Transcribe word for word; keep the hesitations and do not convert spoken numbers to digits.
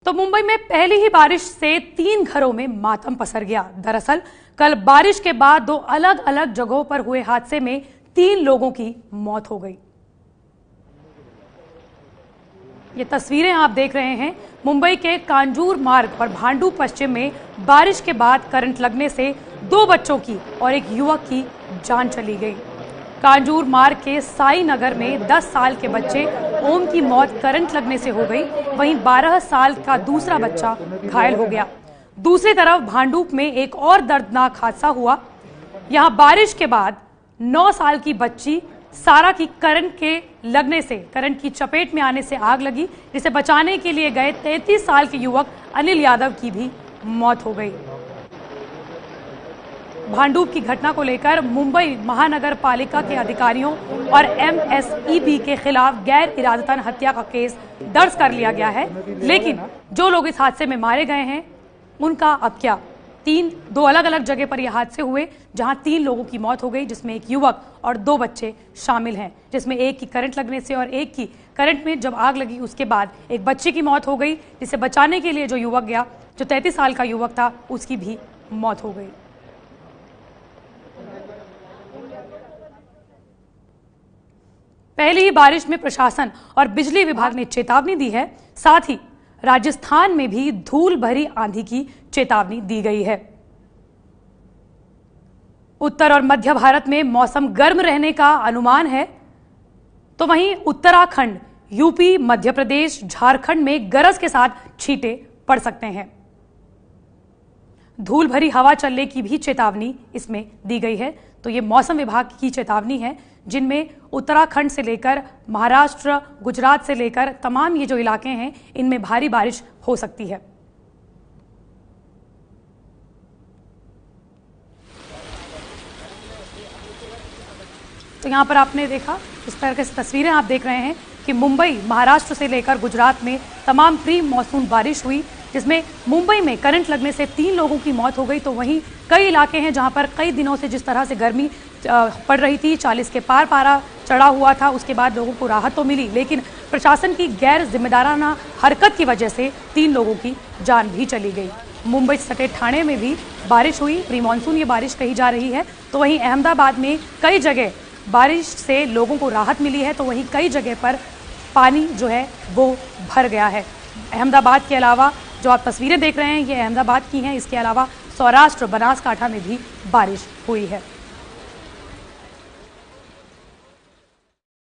तो मुंबई में पहली ही बारिश से तीन घरों में मातम पसर गया। दरअसल कल बारिश के बाद दो अलग अलग जगहों पर हुए हादसे में तीन लोगों की मौत हो गई। ये तस्वीरें आप देख रहे हैं मुंबई के कांजूर मार्ग पर भांडू पश्चिम में बारिश के बाद करंट लगने से दो बच्चों की और एक युवक की जान चली गई। कांजूर मार्ग के साई नगर में दस साल के बच्चे ओम की मौत करंट लगने से हो गई, वहीं बारह साल का दूसरा बच्चा घायल हो गया। दूसरी तरफ भांडूप में एक और दर्दनाक हादसा हुआ। यहां बारिश के बाद नौ साल की बच्ची सारा की करंट के लगने से करंट की चपेट में आने से आग लगी, जिसे बचाने के लिए गए तैंतीस साल के युवक अनिल यादव की भी मौत हो गई। भांडूप की घटना को लेकर मुंबई महानगर पालिका के अधिकारियों और एम एस ई बी के खिलाफ गैर इरादतन हत्या का केस दर्ज कर लिया गया है, लेकिन जो लोग इस हादसे में मारे गए हैं उनका अब क्या। तीन दो अलग अलग जगह पर यह हादसे हुए जहां तीन लोगों की मौत हो गई, जिसमें एक युवक और दो बच्चे शामिल हैं, जिसमें एक की करंट लगने से और एक की करंट में जब आग लगी उसके बाद एक बच्चे की मौत हो गई, जिसे बचाने के लिए जो युवक गया, जो तैंतीस साल का युवक था, उसकी भी मौत हो गई। पहली ही बारिश में प्रशासन और बिजली विभाग ने चेतावनी दी है, साथ ही राजस्थान में भी धूल भरी आंधी की चेतावनी दी गई है। उत्तर और मध्य भारत में मौसम गर्म रहने का अनुमान है, तो वहीं उत्तराखंड, यूपी, मध्य प्रदेश, झारखंड में गरज के साथ छींटे पड़ सकते हैं। धूल भरी हवा चलने की भी चेतावनी इसमें दी गई है। तो ये मौसम विभाग की चेतावनी है, जिनमें उत्तराखंड से लेकर महाराष्ट्र, गुजरात से लेकर तमाम ये जो इलाके हैं, इनमें भारी बारिश हो सकती है। तो यहां पर आपने देखा, इस तरह की तस्वीरें आप देख रहे हैं कि मुंबई, महाराष्ट्र से लेकर गुजरात में तमाम प्री मॉनसून बारिश हुई, जिसमें मुंबई में करंट लगने से तीन लोगों की मौत हो गई। तो वहीं कई इलाके हैं जहां पर कई दिनों से जिस तरह से गर्मी पड़ रही थी, चालीस के पार पारा चढ़ा हुआ था, उसके बाद लोगों को राहत तो मिली, लेकिन प्रशासन की गैर जिम्मेदाराना हरकत की वजह से तीन लोगों की जान भी चली गई। मुंबई से सटे ठाणे में भी बारिश हुई, प्री मानसून ये बारिश कही जा रही है। तो वहीं अहमदाबाद में कई जगह बारिश से लोगों को राहत मिली है, तो वहीं कई जगह पर पानी जो है वो भर गया है। अहमदाबाद के अलावा जो आप तस्वीरें देख रहे हैं, ये अहमदाबाद की हैं। इसके अलावा सौराष्ट्र, बनासकांठा में भी बारिश हुई है।